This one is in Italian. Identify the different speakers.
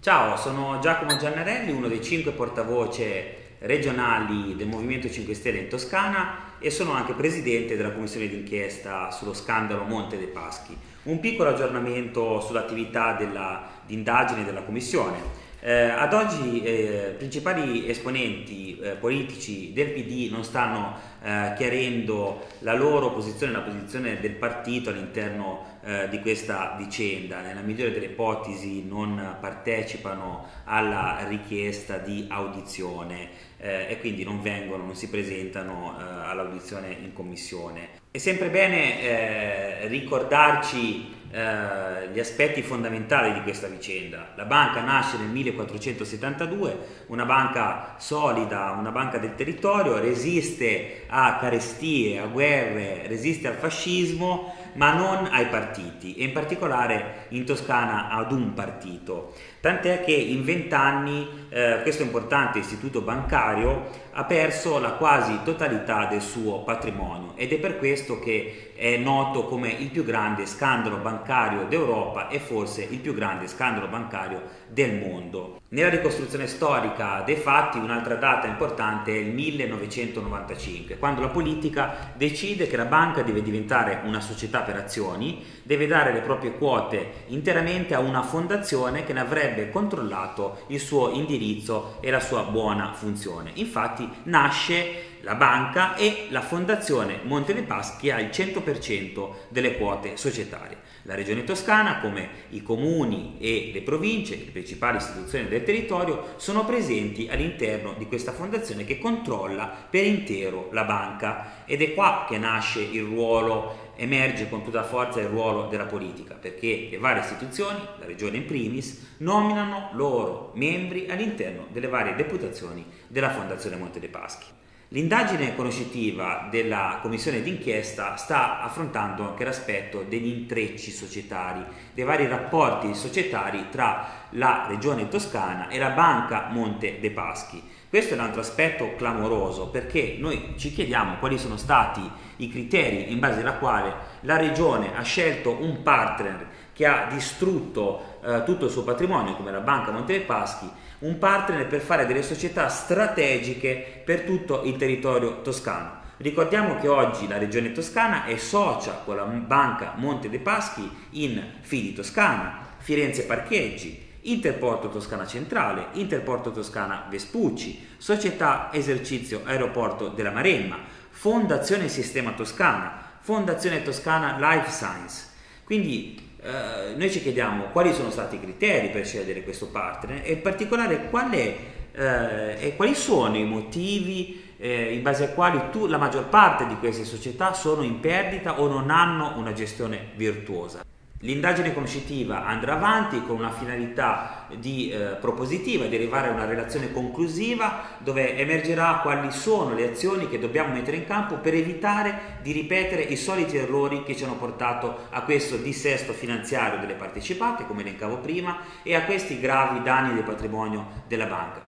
Speaker 1: Ciao, sono Giacomo Giannarelli, uno dei 5 portavoce regionali del Movimento 5 Stelle in Toscana e sono anche presidente della commissione d'inchiesta sullo scandalo Monte dei Paschi. Un piccolo aggiornamento sull'attività di indagine della commissione. Ad oggi principali esponenti politici del PD non stanno chiarendo la loro posizione, la posizione del partito all'interno di questa vicenda. Nella migliore delle ipotesi non partecipano alla richiesta di audizione e quindi non si presentano all'audizione in commissione. È sempre bene ricordarci gli aspetti fondamentali di questa vicenda. La banca nasce nel 1472, una banca solida, una banca del territorio, resiste a carestie, a guerre, resiste al fascismo, ma non ai partiti, e in particolare in Toscana ad un partito. Tant'è che in 20 anni questo importante istituto bancario ha perso la quasi totalità del suo patrimonio, ed è per questo che è noto come il più grande scandalo bancario d'Europa e forse il più grande scandalo bancario del mondo. Nella ricostruzione storica dei fatti un'altra data importante è il 1995, quando la politica decide che la banca deve diventare una società per azioni, deve dare le proprie quote interamente a una fondazione che ne avrebbe controllato il suo indirizzo e la sua buona funzione. Infatti nasce la banca e la fondazione Monte dei Paschi ha il 100% delle quote societarie. La regione Toscana, come i comuni e le province, le principali istituzioni del territorio, sono presenti all'interno di questa fondazione che controlla per intero la banca, ed è qua che nasce il ruolo, emerge con tutta forza il ruolo della politica, perché le varie istituzioni, la regione in primis, nominano loro membri all'interno delle varie deputazioni della fondazione Monte dei Paschi. L'indagine conoscitiva della commissione d'inchiesta sta affrontando anche l'aspetto degli intrecci societari, dei vari rapporti societari tra la regione Toscana e la banca Monte dei Paschi. Questo è un altro aspetto clamoroso, perché noi ci chiediamo quali sono stati i criteri in base alla quale la regione ha scelto un partner che ha distrutto tutto il suo patrimonio come la banca Monte dei Paschi, un partner per fare delle società strategiche per tutto il territorio toscano. Ricordiamo che oggi la regione Toscana è socia con la banca Monte dei Paschi in Fidi Toscana, Firenze Parcheggi, Interporto Toscana Centrale, Interporto Toscana Vespucci, Società Esercizio Aeroporto della Maremma, Fondazione Sistema Toscana, Fondazione Toscana Life Science. Quindi noi ci chiediamo quali sono stati i criteri per scegliere questo partner e in particolare quali sono i motivi in base ai quali la maggior parte di queste società sono in perdita o non hanno una gestione virtuosa. L'indagine conoscitiva andrà avanti con una finalità propositiva di arrivare a una relazione conclusiva dove emergerà quali sono le azioni che dobbiamo mettere in campo per evitare di ripetere i soliti errori che ci hanno portato a questo dissesto finanziario delle partecipate, come elencavo prima, e a questi gravi danni del patrimonio della banca.